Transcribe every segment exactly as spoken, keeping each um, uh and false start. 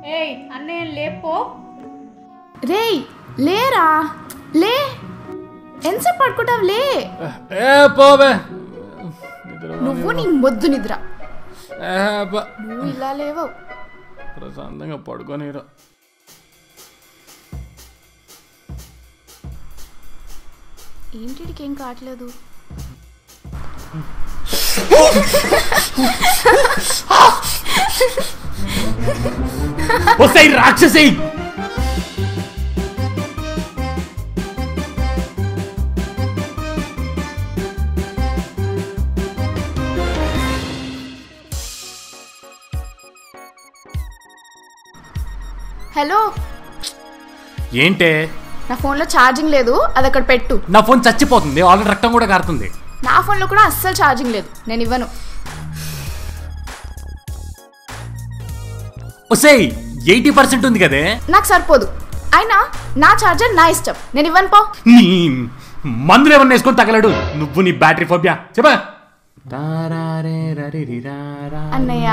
ఏయ్ అన్నయ్య లేపో. రేయ్ లేరా, లే. ఎంతసేపు పడుకుంటావు? లే. నువ్వు నీ మొద్దు నిద్ర. నువ్వు ఇలా లేవు. ప్రశాంతంగా పడుకోనిరా. ఏంటికి ఏం కావట్లేదు. వస్తాయి రాక్షసి. హలో. ఏంటే? నా ఫోన్లో ఛార్జింగ్ లేదు, అది అక్కడ పెట్టు. నా ఫోన్ చచ్చిపోతుంది, ఆల్రెడీ రక్తం కూడా కారుతుంది. నా ఫోన్లో కూడా అస్సలు ఛార్జింగ్ లేదు, నేను ఇవ్వను. ఒసేయ్ ఎయిటీ పర్సెంట్ ఉంది కదే. నాకు సరిపోదు, అయినా నా ఛార్జర్ నా ఇష్టం, నేను ఇవ్వను పో. నీ మందులు ఏమన్నా వేసుకొని తగలడు నువ్వు, నీ బ్యాటరీ ఫోబియా. చెప్పా అన్నయ్య.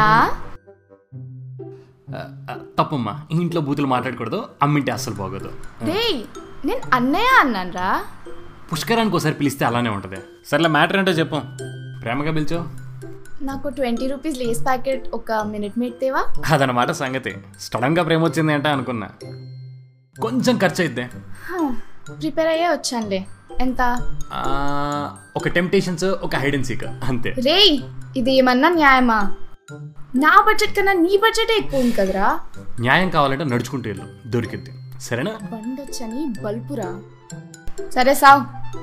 తప్పమ్మా, ఇంట్లో బూతులు మాట్లాడకూడదు, అమ్మింటే అస్సలు బాగోదు. రేయ్ నేను అన్నయ్య అన్నానరా. పుష్కరానికి ఒకసారి పిలిస్తే అలానే ఉంటది. సర్లే మ్యాటర్ ఏంటో చెప్పు, ప్రేమగా పిలిచో. నాకు ట్వంటీ రూపీస్ లేస్ ప్యాకెట్ ఒక మినిట్ మీట్తేవా? అదనమాట సంగతి. సడన్ గా ప్రేమ వచ్చింది అంటే అనుకున్నా. కొంచెం ఖర్చు అయితే ప్రిపేర్ అయ్యే వచ్చానులే. ఎంత? ఒక టెంప్టేషన్స్, ఒక హైడ్ అండ్ సీక్ అంతే. రేయ్ ఇది ఏమన్నా న్యాయమా? నా బడ్జెట్ కన్నా నీ బడ్జెట్ ఎక్కువ ఉంది కదరా. న్యాయం కావాలంటే నడుచుకుంటూ వెళ్ళు, దొరికిద్ది. సరేనా? బండొచ్చని బల్పురా. సరే సావ్.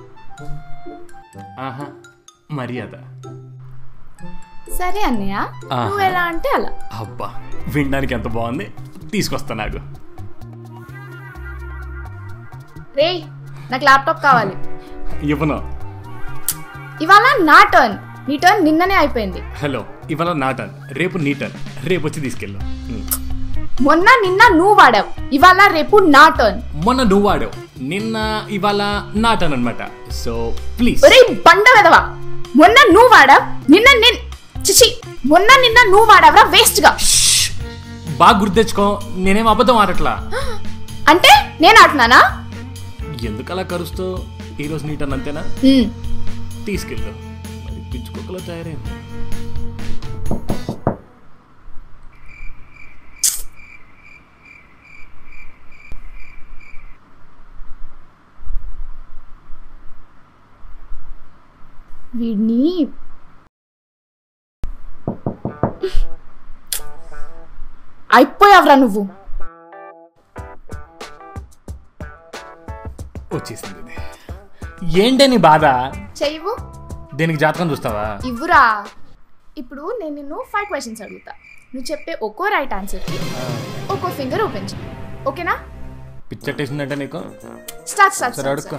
ఆహా మర్యాద. సరే అన్నయ్య, నువ్వు ఎలా అంటే అలా. అబ్బా వినడానికి ఎంత బాగుంది, తీసుకొస్తా. నాకు రేయ్ నాకు ల్యాప్టాప్ కావాలి. ఇవ్వను. ఇవాళ నా టర్న్, నీ టర్న్ నిన్ననే అయిపోయింది. హలో, ఇవాళ నా టర్న్, రేపు నీ టర్న్. రేపు వచ్చి తీసుకెళ్ళు. మొన్న నిన్న నువ్వు వాడావు, ఇవాళ రేపు నా టర్న్. మొన్న నువ్వు వాడావు, నిన్న ఇవాళ నా టర్న్ అనమాట. So please. ఒరే బండ వెదవా, మొన్న నువ్వు వాడావు, నిన్న నేను చిచి మొన్న నిన్న నువ్వు వాడావరా వేస్ట్ గా. బాగా గుర్తు తెచ్చుకో, నేనేం అబద్ధం ఆడట్లా. అంటే నేను ఆడుతున్నానా? ఎందుకు అలా కరుస్తూ? ఈరోజు నీ టర్న్ అంతేనా? తీసుకెళ్ళు. మరి పిచ్చుకోకలా తయారైంది. వీడిని అయిపోయావురా నువ్వు. వచ్చేసింది. ఏంటే నీ బాధ? చెయ్యవు. దేనికి జాతకం చూస్తావా? ఇవ్వురా. ఇప్పుడు నేను నిన్ను ఫైవ్ క్వశ్చన్స్ అడుగుతా, నువ్వు చెప్పే ఒక్కో రైట్ ఆన్సర్కి ఒక్కో ఫింగర్ ఓపెన్ చేయి. ఓకేనా? పిచ్చట్టేసిందంటే నీకు. స్టార్ట్ స్టార్ట్ సరే అడుక్కో.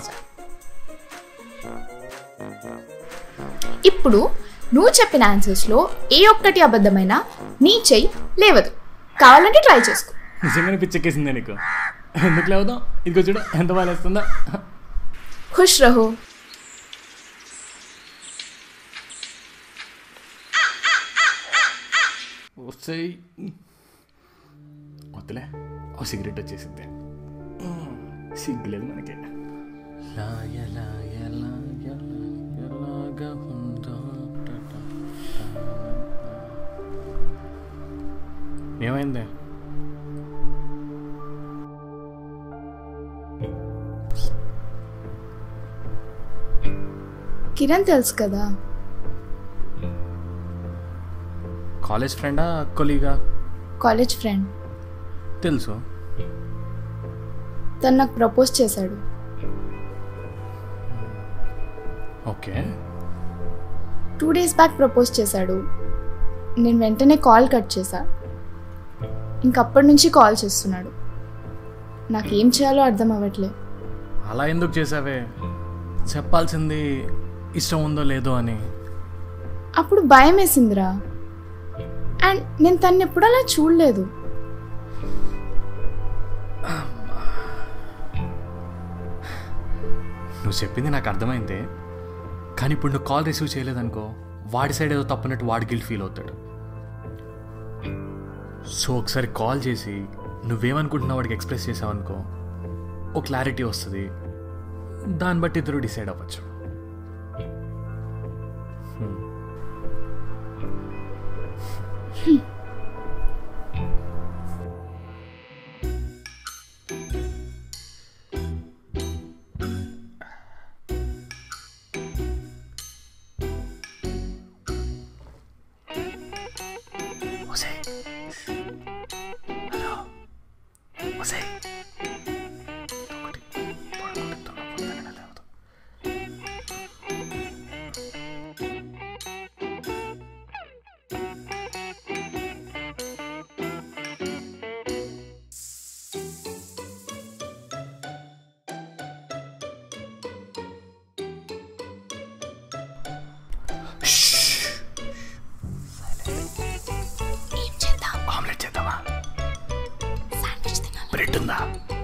ఇప్పుడు నువ్వు చెప్పిన ఆన్సర్స్లో ఏ ఒక్కటి అబద్ధమైనా నీ చెయ్యి లేవదు. కావాలంటే ట్రై చేసుకో. నిజంగానే పిచ్చెక్కేసిందే నీకు. ఎందుకు లేవదాం? ఇదిగో చూడు ఎంత బాగా వేస్తుందా. ఖుష్ రహో. వస్తాయి. వద్దులే, ఓ సిగరెట్ వచ్చేసింది. సిగ్గులేదు మనకి. ఏమైంది? కిరణ్ తెలుసు కదా, కాలేజ్ ఫ్రెండా కొలీగా? College friend. తెలుసు. తను నాకు ప్రపోజ్ చేశాడు. Okay. Two days back propose చేశాడు. నేను వెంటనే కాల్ కట్ చేశా. ఇంకప్పటి నుంచి కాల్ చేస్తున్నాడు. నాకేం చేయాలో అర్థం అవ్వట్లే. అలా ఎందుకు చేసావే? చెప్పాల్సింది ఇష్టం ఉందో లేదో అని. అప్పుడు భయం వేసిందిరా, అండ్ నేను తన్ని ఎప్పుడు అలా చూడలేదు. నువ్వు చెప్పింది నాకు అర్థమైంది, కానీ ఇప్పుడు నువ్వు కాల్ రిసీవ్ చేయలేదనుకో, వాడి సైడ్ ఏదో తప్పున్నట్టు వాడి గిల్ట్ ఫీల్ అవుతాడు. సో ఒకసారి కాల్ చేసి నువ్వేమనుకుంటున్నావు వాడికి ఎక్స్ప్రెస్ చేసావనుకో, ఓ క్లారిటీ వస్తుంది, దాన్ని బట్టి ఇద్దరు డిసైడ్ అవ్వచ్చు. బ్రెడ్ ఉందా?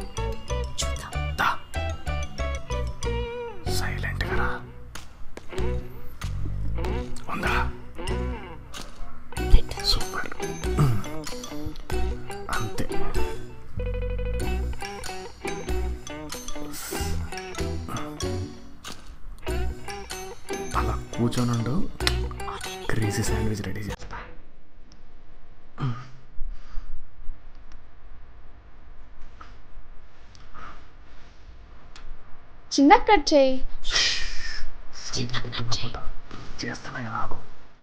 సైలెంట్ గా ఉందా? సూపర్. అంతే. అలా కూర్చొని ఉండు, క్రేజీ శాండ్విచ్ రెడీ చేస్తా. చిన్న కట్ చేయి. చేస్తున్నా నాకు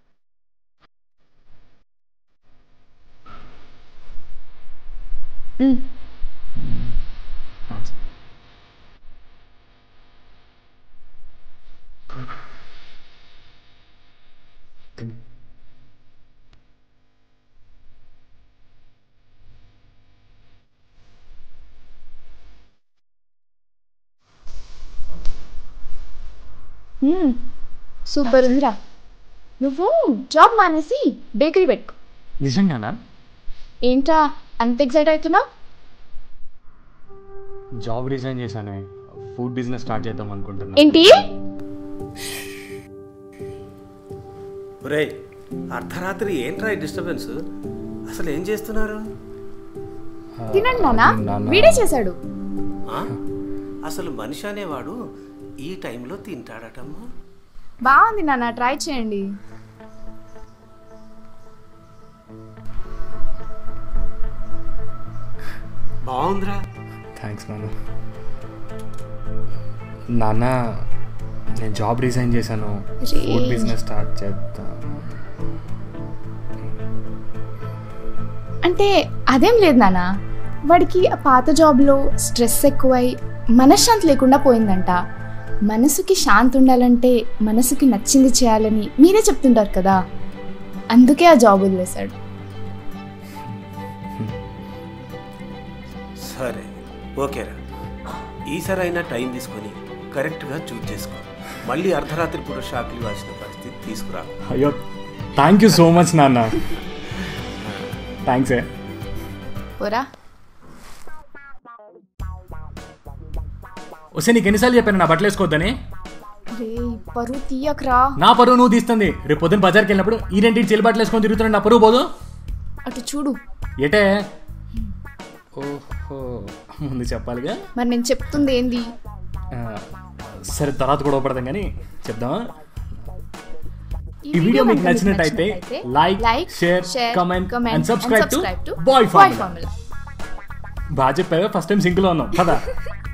సూపర్ ఉందిరా. నువ్వు జాబ్ మానేసి బేకరీ పెట్టుకో. నిజంగానా? ఏంటా అంత ఎక్సైట్ అవుతున్నావు? జాబ్ రిజైన్ చేశాను, ఫుడ్ బిజినెస్ స్టార్ట్ చేద్దాం అనుకుంటున్నా. ఏంటి? ఒరేయ్, అర్ధరాత్రి ఏంట్రా డిస్టర్బెన్స్? అసలు ఏం చేస్తున్నారు? తినండి నాన్న, వీడే చేశాడు. అసలు మనిషి అనేవాడు ఈ టైంలో తింటాడటమ్మా. బాగుంది నాన్న, ట్రై చేయండి. బాగుందిరా. థ్యాంక్స్ నాన్న. నాన్న, నేను జాబ్ రిజైన్ చేశాను, ఫుడ్ బిజినెస్ స్టార్ట్ చేద్దాం. అంటే అదేం లేదు నాన్న, వాడికి ఆ పాత జాబ్లో స్ట్రెస్ ఎక్కువై మనశ్శాంతి లేకుండా పోయిందంట. మనసుకి శాంతి ఉండాలంటే మనసుకి నచ్చింది చేయాలని మీరే చెప్తుంటారు కదా, అందుకే ఆ జాబ్ వదిలేశాడు. సరే ఓకేరా, ఈసారి అయినా టైం తీసుకొని కరెక్ట్గా చూజ్ చేసుకో. మళ్ళీ అర్ధరాత్రి పూట షాక్లు ఇవ్వాల్సిన పరిస్థితి తీసుకురా. అయ్యో, థ్యాంక్ యూ సో మచ్ నాన్న. థ్యాంక్స్. పోరా. వస్తే నీకు ఎన్నిసార్లు చెప్పాను నా బట్టలు వేసుకోవద్దని? రే పరువు తీయకరా. నా పరువు నువ్వు తీస్తుంది. రేపు పొద్దున్న బజార్కి వెళ్ళినప్పుడు ఈ రెండింటి చెల్లి బట్టలు వేసుకొని తిరుగుతున్నాడు, నా పరువు పోదు. అటు చూడు. ఏటే? ఓహో, ముందు చెప్పాలిగా. మరి నేను చెప్తుంది ఏంది? సరే, తర్వాత గొడవ పడతాం కానీ చెప్దామా? ఈ వీడియో మీకు నచ్చినట్టయితే like, share, comment and subscribe to boy formula. బాగా చెప్పావా, ఫస్ట్ టైం సింక్ లో ఉన్నాం కదా.